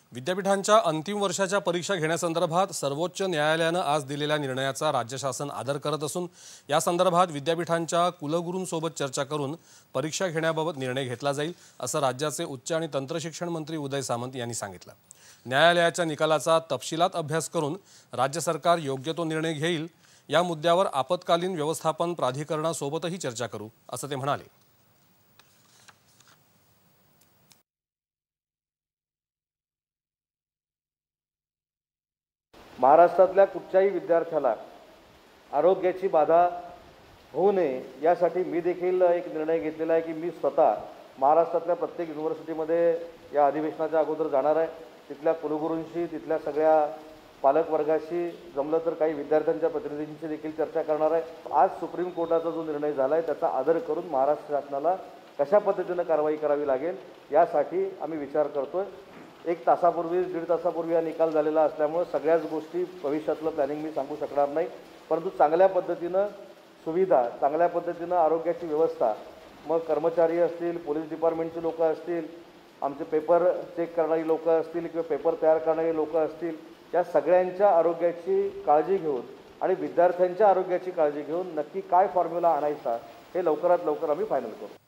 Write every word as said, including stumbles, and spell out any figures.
विद्यापीठांच्या अंतिम वर्षाच्या परीक्षा घेण्यासंदर्भात सर्वोच्च न्यायालयाने आज दिलेल्या निर्णयाचा राज्य शासन आदर करत असून या संदर्भात विद्यापीठांच्या कुलगुरूंसोबत चर्चा करून परीक्षा घेण्याबाबत निर्णय घेतला जाईल असं राज्याचे उच्च आणि तंत्रशिक्षण मंत्री उदय सामंत यांनी सांगितलं। न्यायालयाच्या निकालाचा तपशिलात अभ्यास करून राज्य सरकार योग्य तो निर्णय घेईल। या मुद्द्यावर आपत्कालीन व्यवस्थापन प्राधिकरणासोबतही चर्चा करू असं ते म्हणाले। महाराष्ट्रातल्या कुठल्याही विद्यार्थ्याला आरोग्याची बाधा होऊ नये यासाठी मी देखील एक निर्णय घेतलेला आहे की मी स्वतः महाराष्ट्रातल्या प्रत्येक युनिव्हर्सिटीमध्ये या अधिवेशनाच्या अगोदर जाणार आहे। तिथल्या कुलगुरूंशी, तिथल्या सगळ्या पालक वर्गाशी, जमलं तर काही विद्यार्थ्यांच्या प्रतिनिधींशी देखील चर्चा करणार आहे। आज सुप्रीम कोर्टाचा जो निर्णय झाला आहे त्याचा आदर करून महाराष्ट्र शासनाला कशा पद्धतीने कारवाई करावी लागेल यासाठी आम्ही विचार करतोय। एक तासापूर्वी दीड तासापूर्वी हा निकाल झालेला असल्यामुळे सगळ्याच गोष्टी भविष्यातलं प्लॅनिंग मी सांगू शकणार नाही, परंतु चांगल्या पद्धतीनं सुविधा, चांगल्या पद्धतीनं आरोग्याची व्यवस्था, मग कर्मचारी असतील, पोलीस डिपार्टमेंटचे लोक असतील, आमचे पेपर चेक करणारी लोक असतील किंवा पेपर तयार करणारी लोक असतील, या सगळ्यांच्या आरोग्याची काळजी घेऊन आणि विद्यार्थ्यांच्या आरोग्याची काळजी घेऊन नक्की काय फॉर्म्युला आणायचा हे लवकरात लवकर आम्ही फायनल करू।